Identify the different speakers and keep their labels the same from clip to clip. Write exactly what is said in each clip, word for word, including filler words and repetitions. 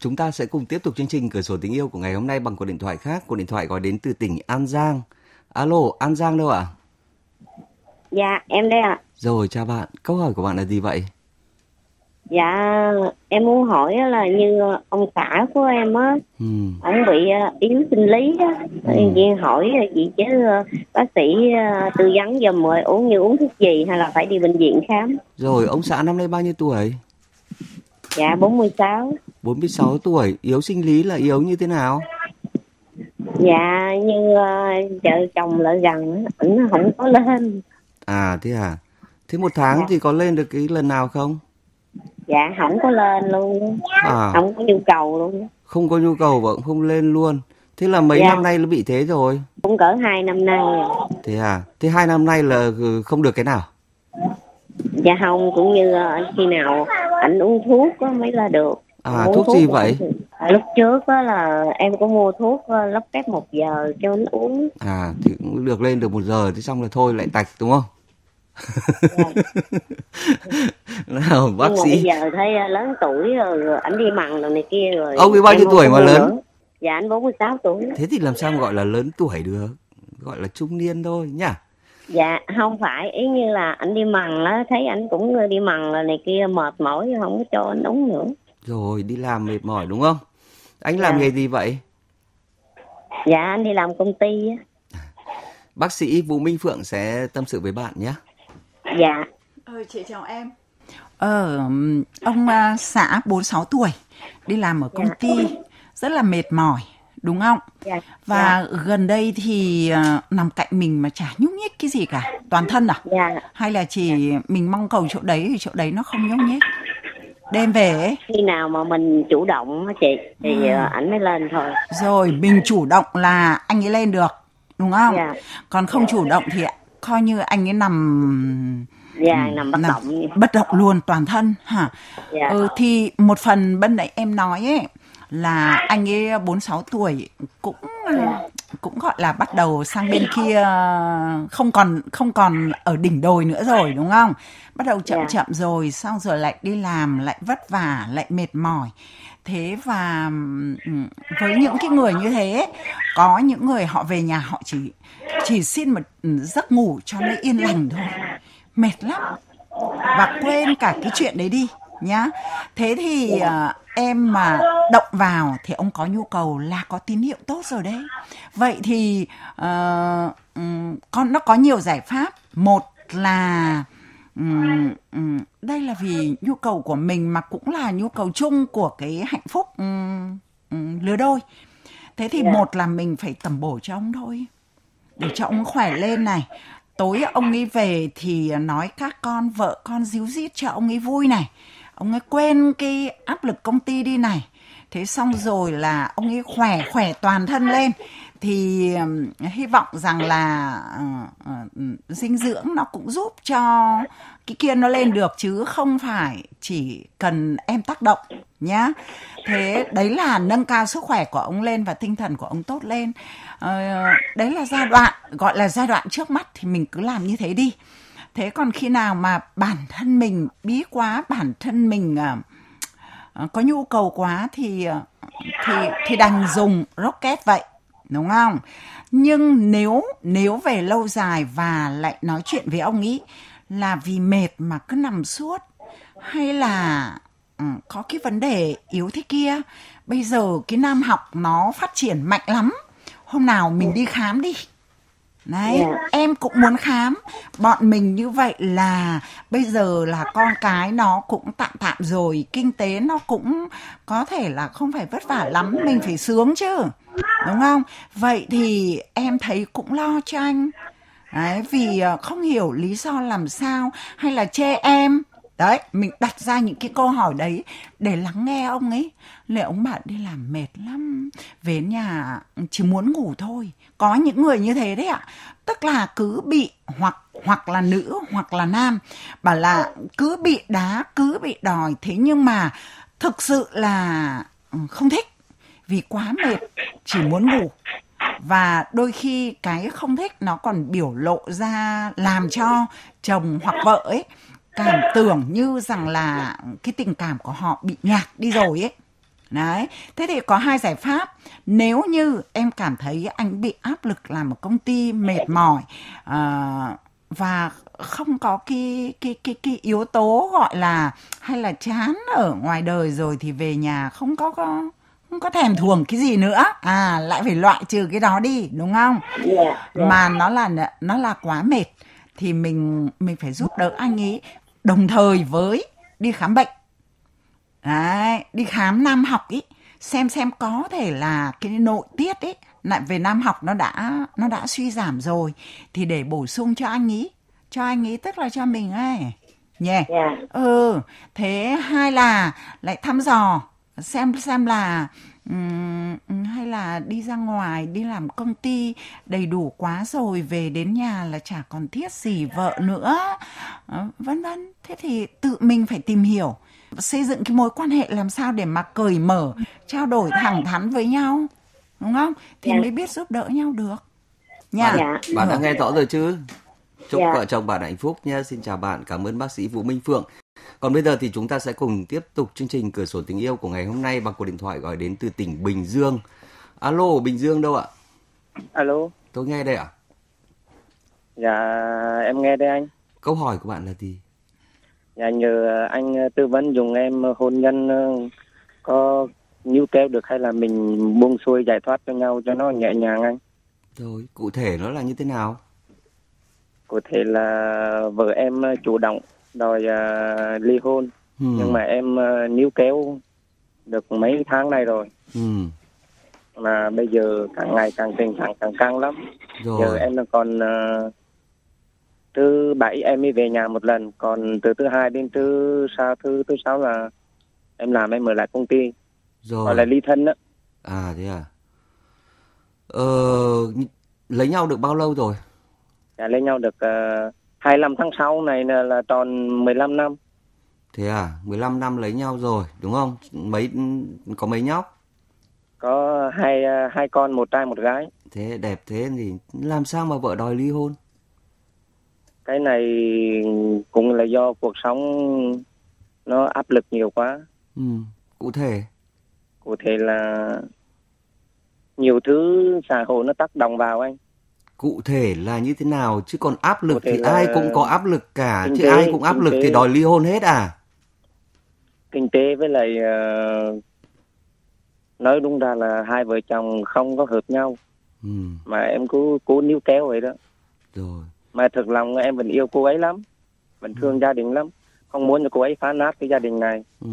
Speaker 1: Chúng ta sẽ cùng tiếp tục chương trình Cửa sổ tình yêu của ngày hôm nay bằng cuộc điện thoại khác. Cuộc điện thoại gọi đến từ tỉnh An Giang. Alo, An Giang đâu ạ?
Speaker 2: Dạ, em đây ạ.
Speaker 1: Rồi, chào bạn. Câu hỏi của bạn là gì vậy?
Speaker 2: Dạ, em muốn hỏi là như ông xã của em á,
Speaker 1: Ừ.
Speaker 2: ông bị yếu sinh lý á,
Speaker 1: Ừ.
Speaker 2: chị hỏi chị chứ bác sĩ tư vấn giùm rồi uống như uống thuốc gì hay là phải đi bệnh viện khám.
Speaker 1: Rồi, ông xã năm nay bao nhiêu tuổi?
Speaker 2: Dạ, bốn mươi sáu.
Speaker 1: bốn mươi sáu tuổi. Yếu sinh lý là yếu như thế nào?
Speaker 2: Dạ, như uh, vợ chồng lại gần, ảnh không có lên.
Speaker 1: À, thế à? Thế một tháng
Speaker 2: Dạ.
Speaker 1: thì có lên được cái lần nào không?
Speaker 2: Dạ, không có lên luôn.
Speaker 1: À,
Speaker 2: Không có nhu cầu luôn.
Speaker 1: không có nhu cầu và cũng không lên luôn. Thế là mấy
Speaker 2: Dạ.
Speaker 1: năm nay nó bị thế rồi?
Speaker 2: Cũng cỡ hai năm nay.
Speaker 1: Thế à? Thế hai năm nay là không được cái nào?
Speaker 2: Dạ không, cũng như uh, khi nào ảnh uống thuốc á mới là được.
Speaker 1: À,
Speaker 2: Uống
Speaker 1: thuốc gì vậy?
Speaker 2: thì... Lúc trước á là em có mua thuốc uh, lóc kép một giờ cho anh uống.
Speaker 1: À, thì cũng được lên được một giờ, thế xong là thôi lại tạch đúng không?
Speaker 2: Dạ.
Speaker 1: Nào bác
Speaker 2: Nhưng mà
Speaker 1: sĩ.
Speaker 2: bây giờ thấy uh, lớn tuổi rồi, ảnh đi mặn rồi này kia rồi.
Speaker 1: Ông ấy bao nhiêu tuổi mà lớn?
Speaker 2: Nữa. Dạ anh bốn mươi sáu tuổi.
Speaker 1: Thế thì làm sao mà gọi là lớn tuổi được? Gọi là trung niên thôi nhá.
Speaker 2: Dạ không phải, ý như là anh đi mặn á, thấy anh cũng đi mặn rồi này kia mệt mỏi không có cho anh uống nữa.
Speaker 1: Rồi đi làm mệt mỏi đúng không? Anh làm
Speaker 2: Dạ.
Speaker 1: nghề gì vậy?
Speaker 2: Dạ anh đi làm công ty á.
Speaker 1: Bác sĩ Vũ Minh Phượng sẽ tâm sự với bạn nhé.
Speaker 2: Dạ.
Speaker 3: Ờ, chị chào em. Ờ, ông uh, xã bốn mươi sáu tuổi, đi làm ở công ty, rất là mệt mỏi, đúng không?
Speaker 2: Dạ.
Speaker 3: Và dạ. gần đây thì uh, nằm cạnh mình mà chả nhúc nhích cái gì cả, toàn thân à?
Speaker 2: Dạ.
Speaker 3: Hay là chỉ mình mong cầu chỗ đấy thì chỗ đấy nó không nhúc nhích? Đêm về ấy.
Speaker 2: Khi nào mà mình chủ động á chị thì
Speaker 3: ừ.
Speaker 2: ảnh mới lên thôi.
Speaker 3: Rồi mình chủ động là anh ấy lên được, đúng không?
Speaker 2: Dạ.
Speaker 3: Còn không chủ động thì coi như anh ấy nằm
Speaker 2: Dạ, nằm bất
Speaker 3: nằm
Speaker 2: động.
Speaker 3: Bất động luôn toàn thân hả?
Speaker 2: Dạ.
Speaker 3: Ừ, thì một phần bên nãy em nói ấy là anh ấy bốn mươi sáu tuổi cũng
Speaker 2: Dạ.
Speaker 3: cũng gọi là bắt đầu sang bên kia, không còn không còn ở đỉnh đồi nữa rồi, đúng không? Bắt đầu chậm
Speaker 2: Dạ.
Speaker 3: chậm rồi, xong rồi lại đi làm, lại vất vả, lại mệt mỏi. Thế và với những cái người như thế, có những người họ về nhà họ chỉ chỉ xin một giấc ngủ cho nó yên lành thôi, mệt lắm và quên cả cái chuyện đấy đi nhá. Thế thì uh, em mà động vào thì ông có nhu cầu là có tín hiệu tốt rồi đấy. Vậy thì uh, um, con nó có nhiều giải pháp. Một là um, um, đây là vì nhu cầu của mình mà cũng là nhu cầu chung của cái hạnh phúc um, um, lứa đôi. Thế thì
Speaker 2: Yeah.
Speaker 3: một là mình phải tẩm bổ cho ông thôi, để cho ông khỏe lên này. Tối ông ấy về thì nói các con vợ con díu dít cho ông ấy vui này, ông ấy quên cái áp lực công ty đi này. Thế xong rồi là ông ấy khỏe khỏe toàn thân lên. Thì um, hy vọng rằng là uh, uh, dinh dưỡng nó cũng giúp cho cái kia nó lên được, chứ không phải chỉ cần em tác động nhá. Thế đấy là nâng cao sức khỏe của ông lên và tinh thần của ông tốt lên. uh, Đấy là giai đoạn, gọi là giai đoạn trước mắt thì mình cứ làm như thế đi. Thế còn khi nào mà bản thân mình bí quá, bản thân mình uh, có nhu cầu quá thì, uh, thì, thì đành dùng rocket vậy, đúng không? Nhưng nếu nếu về lâu dài và lại nói chuyện với ông ý là vì mệt mà cứ nằm suốt, hay là ừ, có cái vấn đề yếu thế kia, bây giờ cái nam học nó phát triển mạnh lắm, hôm nào mình đi khám đi. Đấy, yeah. Em cũng muốn khám. Bọn mình như vậy là bây giờ là con cái nó cũng tạm tạm rồi, kinh tế nó cũng có thể là không phải vất vả lắm, mình phải sướng chứ, đúng không? Vậy thì em thấy cũng lo cho anh. Đấy, vì không hiểu lý do làm sao, hay là chê em. Đấy, mình đặt ra những cái câu hỏi đấy để lắng nghe ông ấy. Liệu ông bạn đi làm mệt lắm, về nhà chỉ muốn ngủ thôi. Có những người như thế đấy ạ. Tức là cứ bị, hoặc hoặc là nữ hoặc là nam, bảo là cứ bị đá, cứ bị đòi. Thế nhưng mà thực sự là không thích, vì quá mệt, chỉ muốn ngủ. Và đôi khi cái không thích nó còn biểu lộ ra, làm cho chồng hoặc vợ ấy cảm tưởng như rằng là cái tình cảm của họ bị nhạt đi rồi ấy. Đấy, thế thì có hai giải pháp. Nếu như em cảm thấy anh bị áp lực làm một công ty mệt mỏi à, và không có cái, cái, cái, cái yếu tố gọi là hay là chán ở ngoài đời rồi thì về nhà không có, có không có thèm thuồng cái gì nữa, à lại phải loại trừ cái đó đi, đúng không?
Speaker 2: Dạ, dạ.
Speaker 3: Mà nó là nó là quá mệt thì mình mình phải giúp đỡ anh ấy đồng thời với đi khám bệnh. Đấy, đi khám nam học ý, xem xem có thể là cái nội tiết ấy lại về nam học nó đã nó đã suy giảm rồi thì để bổ sung cho anh ý, cho anh ý tức là cho mình ấy nhé. Yeah.
Speaker 2: Dạ.
Speaker 3: Ừ, thế hai là lại thăm dò xem xem là um, hay là đi ra ngoài đi làm công ty đầy đủ quá rồi về đến nhà là chả còn thiết gì vợ nữa, uh, vân vân. Thế thì tự mình phải tìm hiểu, xây dựng cái mối quan hệ làm sao để mà cởi mở, trao đổi thẳng thắn với nhau, đúng không? Thì
Speaker 2: Dạ.
Speaker 3: mới biết giúp đỡ nhau được nha.
Speaker 2: Dạ.
Speaker 1: Bạn đã nghe rõ rồi chứ? Chúc
Speaker 2: Dạ.
Speaker 1: vợ chồng bạn hạnh phúc nha. Xin chào bạn, cảm ơn bác sĩ Vũ Minh Phượng. Còn bây giờ thì chúng ta sẽ cùng tiếp tục chương trình Cửa sổ tình yêu của ngày hôm nay bằng cuộc điện thoại gọi đến từ tỉnh Bình Dương. Alo, Bình Dương đâu ạ?
Speaker 4: Alo.
Speaker 1: Tôi nghe đây ạ.
Speaker 4: Dạ, em nghe đây anh.
Speaker 1: Câu hỏi của bạn là gì?
Speaker 4: Dạ, nhờ anh tư vấn dùng em hôn nhân có níu kéo được hay là mình buông xuôi giải thoát cho nhau cho nó nhẹ nhàng anh.
Speaker 1: Rồi, cụ thể nó là như thế nào?
Speaker 4: Cụ thể là vợ em chủ động đòi uh, ly hôn,
Speaker 1: ừ.
Speaker 4: nhưng mà em uh, níu kéo được mấy tháng này rồi.
Speaker 1: Ừ.
Speaker 4: Mà bây giờ càng ngày càng tình trạng càng căng lắm.
Speaker 1: Rồi.
Speaker 4: Giờ em còn uh, thứ bảy em mới về nhà một lần, còn từ thứ hai đến thứ sáu thứ thứ sáu là em làm em mở lại công ty.
Speaker 1: Rồi.
Speaker 4: Gọi là ly thân đó.
Speaker 1: À thế à? Ờ, lấy nhau được bao lâu rồi?
Speaker 4: Dạ, lấy nhau được uh, hai mươi lăm tháng sáu này là, là tròn mười lăm năm.
Speaker 1: Thế à, mười lăm năm lấy nhau rồi, đúng không? Mấy có mấy nhóc?
Speaker 4: Có hai uh, hai con, một trai một gái.
Speaker 1: Thế đẹp thế thì làm sao mà vợ đòi ly hôn?
Speaker 4: Cái này cũng là do cuộc sống nó áp lực nhiều quá.
Speaker 1: Ừ, cụ thể.
Speaker 4: Cụ thể là nhiều thứ xã hội nó tác động vào anh.
Speaker 1: Cụ thể là như thế nào? Chứ còn áp lực thì
Speaker 4: là...
Speaker 1: ai cũng có áp lực cả. Chứ
Speaker 4: tế,
Speaker 1: ai cũng áp lực
Speaker 4: tế.
Speaker 1: thì đòi ly hôn hết à?
Speaker 4: Kinh tế với lại uh, nói đúng ra là hai vợ chồng không có hợp nhau.
Speaker 1: Ừ.
Speaker 4: Mà em cứ cố níu kéo vậy đó.
Speaker 1: Rồi.
Speaker 4: Mà thực lòng em vẫn yêu cô ấy lắm, vẫn thương ừ. gia đình lắm, không muốn cho cô ấy phá nát cái gia đình này.
Speaker 1: Ừ.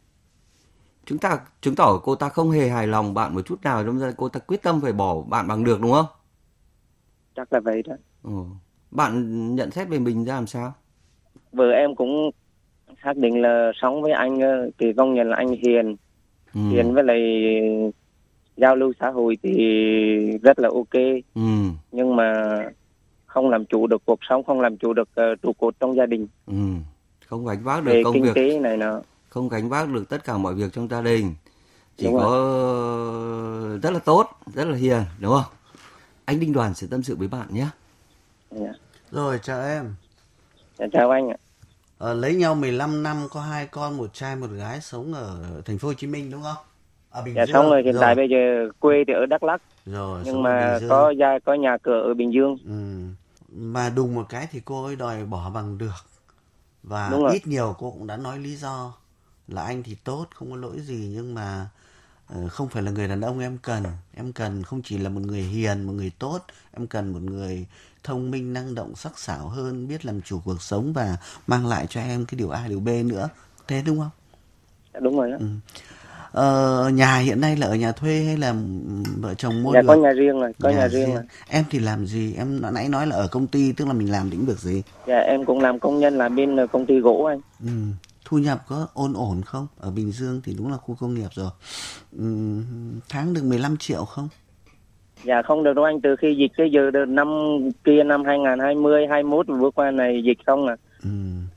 Speaker 1: Chúng ta chứng tỏ cô ta không hề hài lòng bạn một chút nào, đâm ra cô ta quyết tâm phải bỏ bạn bằng được, đúng không?
Speaker 4: Chắc là vậy đó.
Speaker 1: Ừ. Bạn nhận xét về mình ra làm sao?
Speaker 4: Vợ em cũng xác định là sống với anh thì công nhận là anh hiền, ừ. hiền với lại giao lưu xã hội thì rất là ok.
Speaker 1: Ừ.
Speaker 4: Nhưng mà không làm chủ được cuộc sống, không làm chủ được uh, trụ cột trong gia đình.
Speaker 1: Ừ. Không gánh vác được
Speaker 4: về
Speaker 1: công
Speaker 4: kinh
Speaker 1: việc.
Speaker 4: tế này nọ.
Speaker 1: Không gánh vác được tất cả mọi việc trong gia đình. Chỉ
Speaker 4: đúng
Speaker 1: có
Speaker 4: rồi.
Speaker 1: Rất là tốt, rất là hiền, đúng không? Anh Đinh Đoàn sẽ tâm sự với bạn nhé.
Speaker 4: Dạ.
Speaker 5: Rồi, chào em.
Speaker 4: Dạ, chào anh ạ.
Speaker 5: Ờ, lấy nhau mười lăm năm, có hai con, một trai một gái, sống ở thành phố Hồ Chí Minh đúng không? Ở Bình
Speaker 4: dạ,
Speaker 5: Dương.
Speaker 4: sống rồi, hiện
Speaker 5: rồi.
Speaker 4: tại bây giờ quê thì ở Đắk Lắk.
Speaker 5: Rồi,
Speaker 4: nhưng mà có gia có nhà cửa ở Bình Dương.
Speaker 5: Ừ. Mà đùng một cái thì cô ấy đòi bỏ bằng được. Và ít nhiều cô cũng đã nói lý do là anh thì tốt, không có lỗi gì, nhưng mà uh, không phải là người đàn ông em cần. Em cần không chỉ là một người hiền, một người tốt, em cần một người thông minh, năng động, sắc sảo hơn, biết làm chủ cuộc sống và mang lại cho em cái điều A, điều B nữa. Thế đúng không?
Speaker 4: Dạ, đúng rồi đó.
Speaker 5: Ừ. Ờ, nhà hiện nay là ở nhà thuê hay là vợ chồng mua
Speaker 4: dạ,
Speaker 5: được?
Speaker 4: Có nhà riêng rồi, có nhà,
Speaker 5: nhà
Speaker 4: riêng,
Speaker 5: riêng
Speaker 4: rồi.
Speaker 5: Em thì làm gì? Em nãy nói là ở công ty, tức là mình làm lĩnh vực gì?
Speaker 4: Dạ, em cũng làm công nhân là bên công ty gỗ anh.
Speaker 5: Ừ. Thu nhập có ổn ổn không? Ở Bình Dương thì đúng là khu công nghiệp rồi. Ừ. Tháng được mười lăm triệu không?
Speaker 4: Dạ không được đâu anh, từ khi dịch tới giờ năm kia năm hai không hai không, hai mốt vừa qua này dịch không à.
Speaker 5: Ừ.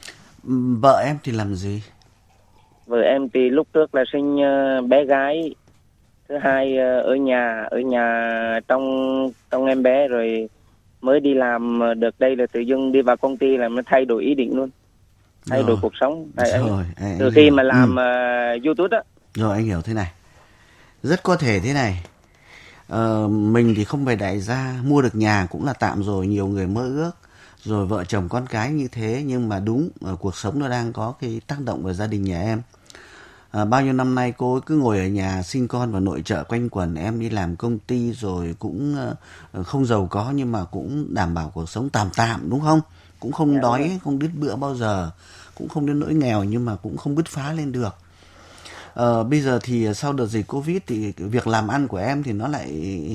Speaker 5: Vợ em thì làm gì?
Speaker 4: Vợ em thì lúc trước là sinh uh, bé gái, thứ hai uh, ở nhà ở nhà trong trong em bé, rồi mới đi làm được đây là tự dưng đi vào công ty là mới thay đổi ý định luôn, thay
Speaker 5: rồi.
Speaker 4: đổi cuộc sống. Tại
Speaker 5: rồi,
Speaker 4: anh,
Speaker 5: anh,
Speaker 4: từ
Speaker 5: anh
Speaker 4: khi
Speaker 5: hiểu.
Speaker 4: mà làm
Speaker 5: ừ.
Speaker 4: uh, YouTube á.
Speaker 5: Rồi anh hiểu thế này. Rất có thể thế này. Ờ, mình thì không phải đại gia, mua được nhà cũng là tạm rồi, nhiều người mơ ước, rồi vợ chồng con cái như thế, nhưng mà đúng, cuộc sống nó đang có cái tác động vào gia đình nhà em. À, bao nhiêu năm nay cô cứ ngồi ở nhà sinh con và nội trợ quanh quẩn, em đi làm công ty rồi cũng uh, không giàu có nhưng mà cũng đảm bảo cuộc sống tạm tạm, đúng không? Cũng không yeah, đói, không đứt bữa bao giờ, cũng không đến nỗi nghèo nhưng mà cũng không bứt phá lên được. Uh, bây giờ thì sau đợt dịch Covid thì việc làm ăn của em thì nó lại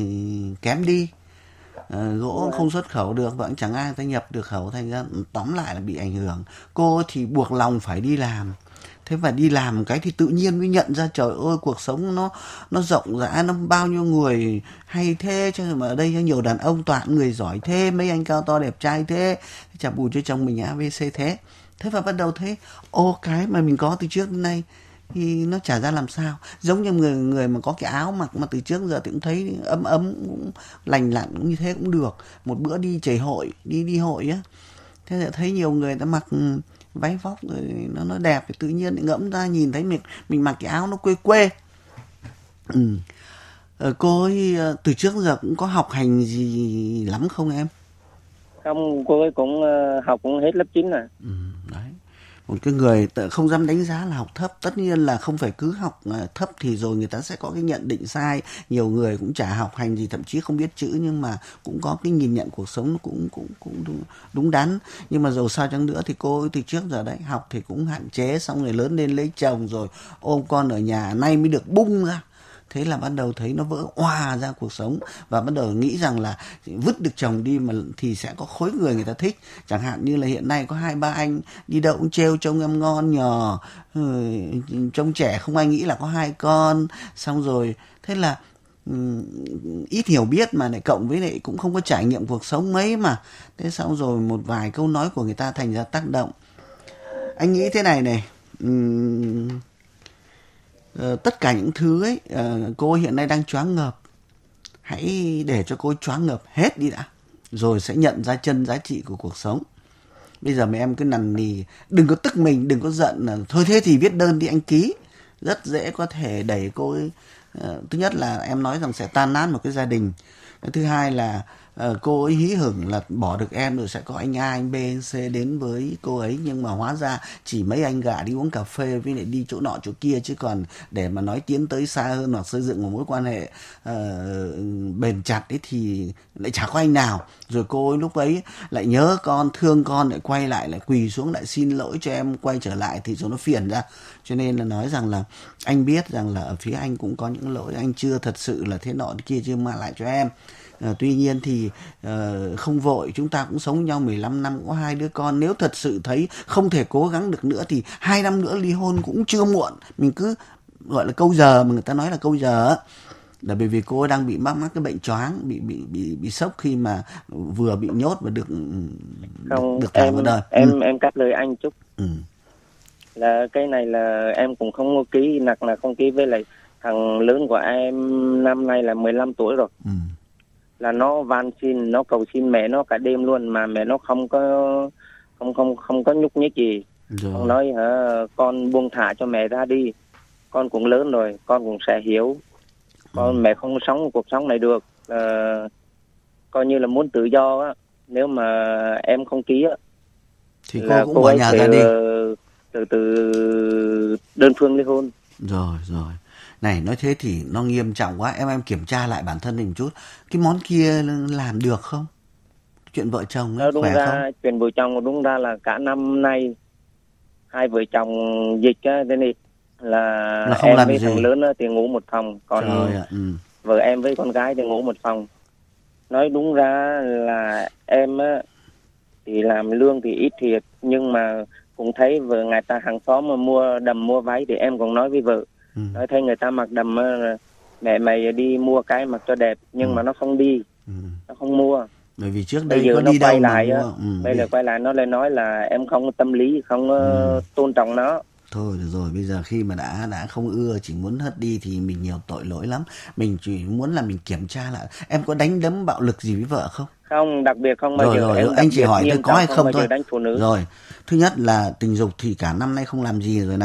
Speaker 5: kém đi. Uh, gỗ không xuất khẩu được, vẫn chẳng ai ta nhập được khẩu, thành ra tóm lại là bị ảnh hưởng. Cô thì buộc lòng phải đi làm. Thế và đi làm cái thì tự nhiên mới nhận ra trời ơi, cuộc sống nó nó rộng rãi, nó bao nhiêu người hay thế, chứ mà ở đây có nhiều đàn ông toàn người giỏi thế, mấy anh cao to đẹp trai thế, chả bù cho chồng mình a bê xê thế. Thế và bắt đầu thấy ô, cái mà mình có từ trước đến nay thì nó chả ra làm sao. Giống như người người mà có cái áo mặc mà từ trước giờ thì cũng thấy ấm ấm, cũng lành lặn, cũng như thế cũng được. Một bữa đi chảy hội, đi đi hội á, thế là thấy nhiều người ta mặc váy vóc rồi nó nó đẹp, thì tự nhiên ngẫm ra nhìn thấy mình mình mặc cái áo nó quê quê. Ừ. Ờ, cô ấy từ trước giờ cũng có học hành gì lắm không em?
Speaker 4: Không, cô ấy cũng học cũng hết lớp chín rồi.
Speaker 5: Ừ, đấy. Một cái người không dám đánh giá là học thấp, tất nhiên là không phải cứ học thấp thì rồi người ta sẽ có cái nhận định sai. Nhiều người cũng chả học hành gì, thậm chí không biết chữ nhưng mà cũng có cái nhìn nhận cuộc sống nó cũng cũng cũng đúng, đúng đắn. Nhưng mà dù sao chăng nữa thì cô từ trước giờ đấy học thì cũng hạn chế, xong rồi lớn lên lấy chồng rồi ôm con ở nhà, nay mới được bung ra. Thế là bắt đầu thấy nó vỡ òa ra cuộc sống và bắt đầu nghĩ rằng là vứt được chồng đi mà thì sẽ có khối người người ta thích. Chẳng hạn như là hiện nay có hai ba anh đi đâu cũng trêu trông em ngon nhờ, trông trẻ không ai nghĩ là có hai con. Xong rồi thế là um, ít hiểu biết mà lại cộng với lại cũng không có trải nghiệm cuộc sống mấy mà. Thế xong rồi một vài câu nói của người ta thành ra tác động. Anh nghĩ thế này này, um, Uh, tất cả những thứ ấy, uh, cô hiện nay đang choáng ngợp. Hãy để cho cô choáng ngợp hết đi đã, rồi sẽ nhận ra chân giá trị của cuộc sống. Bây giờ mà em cứ nằn nì, đừng có tức mình, đừng có giận. Thôi thế thì viết đơn đi anh ký. Rất dễ có thể đẩy cô ấy. Uh, thứ nhất là em nói rằng sẽ tan nát một cái gia đình. Thứ hai là uh, cô ấy hí hửng là bỏ được em rồi sẽ có anh A, anh B, anh C đến với cô ấy. Nhưng mà hóa ra chỉ mấy anh gạ đi uống cà phê với lại đi chỗ nọ chỗ kia. Chứ còn để mà nói tiến tới xa hơn hoặc xây dựng một mối quan hệ uh, bền chặt ấy thì lại chả có anh nào. Rồi cô ấy lúc ấy lại nhớ con, thương con, lại quay lại, lại quỳ xuống lại xin lỗi cho em quay trở lại thì cho nó phiền ra. Cho nên là nói rằng là anh biết rằng là ở phía anh cũng có những lỗi, anh chưa thật sự là thế nọ thế kia chưa mang lại cho em. À, tuy nhiên thì uh, không vội, chúng ta cũng sống với nhau mười lăm năm, có hai đứa con. Nếu thật sự thấy không thể cố gắng được nữa thì hai năm nữa ly hôn cũng chưa muộn. Mình cứ gọi là câu giờ, mà người ta nói là câu giờ là bởi vì cô đang bị mắc mắc cái bệnh choáng, bị bị bị bị sốc khi mà vừa bị nhốt và được
Speaker 4: không,
Speaker 5: được thả vào đời.
Speaker 4: Em
Speaker 5: ừ.
Speaker 4: em cắt lời anh chút.
Speaker 5: Ừ.
Speaker 4: Là cái này là em cũng không có ký, nặc là không ký. Với lại thằng lớn của em năm nay là mười lăm tuổi rồi.
Speaker 5: Ừ.
Speaker 4: Là nó van xin, nó cầu xin mẹ nó cả đêm luôn mà mẹ nó không có không không không có nhúc nhích gì. Con nói hả, con buông thả cho mẹ ra đi, con cũng lớn rồi, con cũng sẽ hiểu. Con ừ. mẹ không sống cuộc sống này được, à, coi như là muốn tự do á. Nếu mà em không ký á
Speaker 5: thì cô cũng bỏ nhà ra đi,
Speaker 4: từ từ đơn phương ly hôn.
Speaker 5: Rồi rồi. Này, nói thế thì nó nghiêm trọng quá. Em em kiểm tra lại bản thân mình một chút. Cái món kia làm được không? Chuyện vợ chồng ấy,
Speaker 4: đúng
Speaker 5: khỏe
Speaker 4: ra,
Speaker 5: không?
Speaker 4: Chuyện vợ chồng đúng ra là cả năm nay hai vợ chồng dịch á, thế này là,
Speaker 5: là không
Speaker 4: em
Speaker 5: làm
Speaker 4: với
Speaker 5: gì.
Speaker 4: thằng lớn thì ngủ một phòng, còn
Speaker 5: Trời, ừ.
Speaker 4: vợ em với con gái thì ngủ một phòng. Nói đúng ra là em á thì làm lương thì ít thiệt, nhưng mà cũng thấy vợ người ta hàng xóm mà mua đầm mua váy thì em còn nói với vợ. Ừ. Nói thấy người ta mặc đầm, mẹ mày đi mua cái mặc cho đẹp, nhưng ừ. mà nó không đi, ừ. nó không mua.
Speaker 5: Bởi vì trước đây có đi đâu
Speaker 4: lại
Speaker 5: mà
Speaker 4: á,
Speaker 5: mua. Ừ,
Speaker 4: bây giờ quay lại nó lại nói là em không có tâm lý, không ừ. tôn trọng nó.
Speaker 5: Thôi được rồi, bây giờ khi mà đã đã không ưa, chỉ muốn hất đi thì mình nhiều tội lỗi lắm. Mình chỉ muốn là mình kiểm tra lại. Em có đánh đấm bạo lực gì với vợ không?
Speaker 4: Không, đặc biệt không bao
Speaker 5: rồi,
Speaker 4: giờ.
Speaker 5: Rồi,
Speaker 4: em
Speaker 5: anh chỉ hỏi tôi có hay không, không thôi.
Speaker 4: Đánh phụ nữ.
Speaker 5: Rồi, thứ nhất là tình dục thì cả năm nay không làm gì rồi này.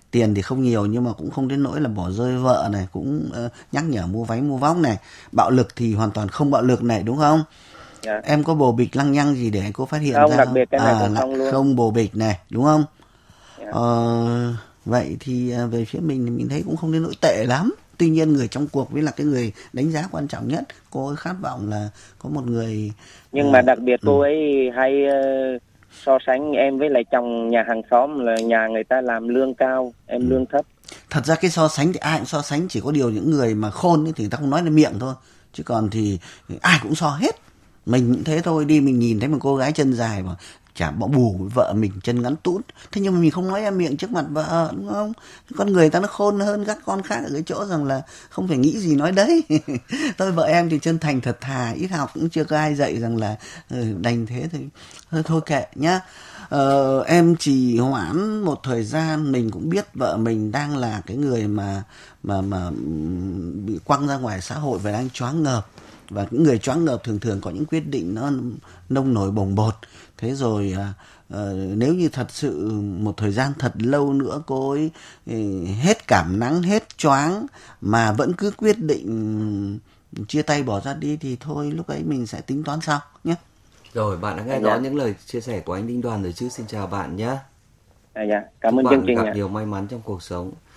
Speaker 5: tiền thì không nhiều nhưng mà cũng không đến nỗi là bỏ rơi vợ này, cũng uh, nhắc nhở mua váy mua vóc này. Bạo lực thì hoàn toàn không bạo lực này, đúng không? Dạ. Em có bồ bịch lăng nhăng gì để cô phát hiện
Speaker 4: không,
Speaker 5: ra
Speaker 4: đặc
Speaker 5: không?
Speaker 4: biệt cái này
Speaker 5: à,
Speaker 4: cũng không luôn.
Speaker 5: Không bồ bịch này, đúng không?
Speaker 4: Dạ.
Speaker 5: Ờ, vậy thì uh, về phía mình thì mình thấy cũng không đến nỗi tệ lắm. Tuy nhiên người trong cuộc với là cái người đánh giá quan trọng nhất, cô ấy khát vọng là có một người.
Speaker 4: Nhưng uh, mà đặc biệt cô ừ. ấy hay uh, so sánh em với lại chồng nhà hàng xóm, là nhà người ta làm lương cao, em ừ. lương thấp.
Speaker 5: Thật ra cái so sánh thì ai cũng so sánh, chỉ có điều những người mà khôn ấy thì người ta không nói lên miệng thôi, chứ còn thì ai cũng so hết. Mình cũng thế thôi, đi mình nhìn thấy một cô gái chân dài mà chả bỏ bù với vợ mình chân ngắn tút, thế nhưng mà mình không nói ra miệng trước mặt vợ, đúng không? Con người ta nó khôn hơn các con khác ở cái chỗ rằng là không phải nghĩ gì nói đấy. Tôi vợ em thì chân thành thật thà, ít học cũng chưa có ai dạy rằng là đành thế thì thôi, thôi kệ nhá. Ờ, em trì hoãn một thời gian, mình cũng biết vợ mình đang là cái người mà mà mà bị quăng ra ngoài xã hội và đang choáng ngợp. Và những người choáng ngợp thường thường có những quyết định nó nông nổi bồng bột. Thế rồi à, à, nếu như thật sự một thời gian thật lâu nữa cô ấy hết cảm nắng, hết choáng mà vẫn cứ quyết định chia tay bỏ ra đi thì thôi, lúc ấy mình sẽ tính toán sau nhé.
Speaker 1: Rồi, bạn đã nghe rõ những lời chia sẻ của anh Đinh Đoàn rồi chứ. Xin chào bạn nhé.
Speaker 4: À, dạ. Cảm ơn
Speaker 1: Chúc
Speaker 4: chương
Speaker 1: bạn
Speaker 4: trình
Speaker 1: gặp
Speaker 4: ạ.
Speaker 1: nhiều may mắn trong cuộc sống.